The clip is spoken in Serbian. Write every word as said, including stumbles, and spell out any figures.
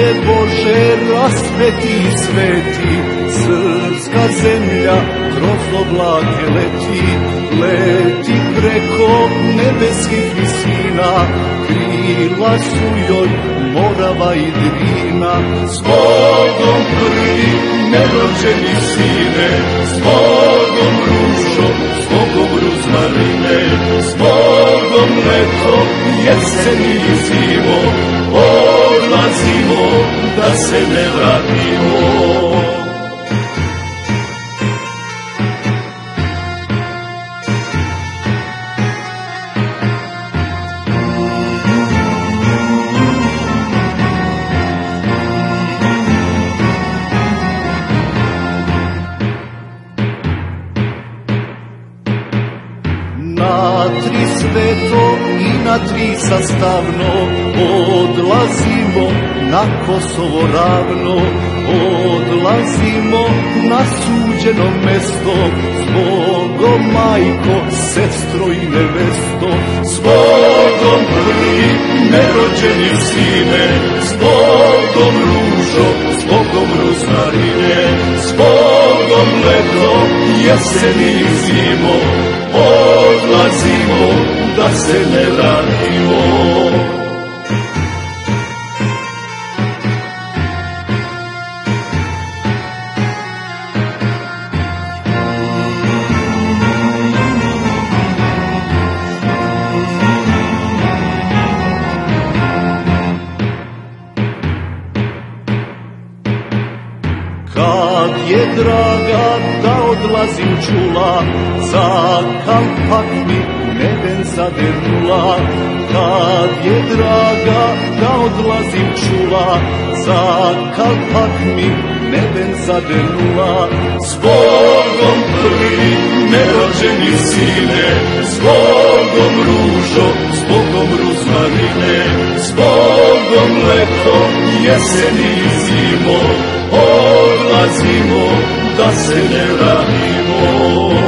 je Bože rasveti sveti, srpska zemlja kroz oblake leti, leti preko nebeskih visina, krila su joj Morava i Drina. S Bogom prvi nerođeni sine, s Bogom ružo, s Bogom ruzmarine, s Bogom leto, jesen i zimo, odlazimo da se ne vratimo. Na tri sveto i na tri sastavno odlazimo na Kosovo ravno, odlazimo na suđeno mesto, s Bogom majko, sestro i nevesto, s Bogom prvi nerođeni sine, s Bogom ružo, s Bogom ruzmarine, s Bogom leto, jesen i zimo, odlazimo da se ne vratimo. Kad je draga da odlazim čula, za kalpak mi neben zadernula. Kad je draga da odlazim čula, za kalpak mi neben zadernula. S Bogom prvi nerođeni sine, s Bogom ružo, s Bogom ruzmarine, s Bogom leto, jesen i zimo, odlazimo da se ne vratimo.